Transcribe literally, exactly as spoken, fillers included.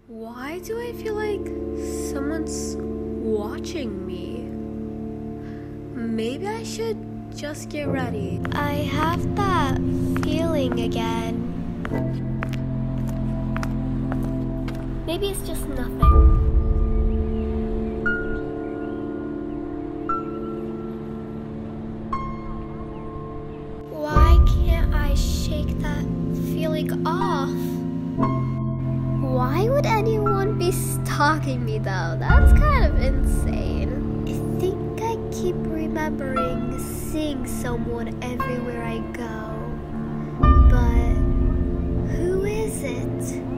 Why do I feel like someone's watching me? Maybe I should just get ready. I have that feeling again. Maybe it's just nothing. Why can't I shake that feeling off? Why would anyone be stalking me though? That's kind of insane. I think I keep remembering seeing someone everywhere I go. But who is it?